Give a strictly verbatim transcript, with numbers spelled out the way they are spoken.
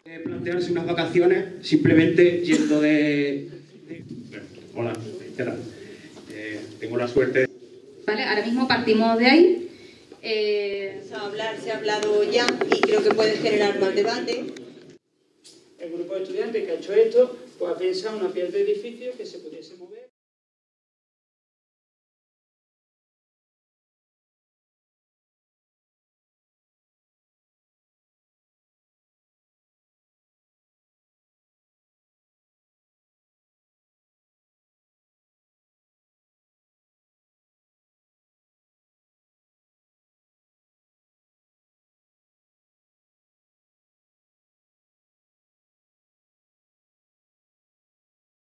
Plantearse unas vacaciones simplemente yendo de... de... Bueno, hola, ¿qué tal? Eh, tengo la suerte... Vale, ahora mismo partimos de ahí. Eh... Se ha hablado, se ha hablado ya y creo que puede generar más debate. El grupo de estudiantes que ha hecho esto pues ha pensado una pieza de edificio que se pudiese mover.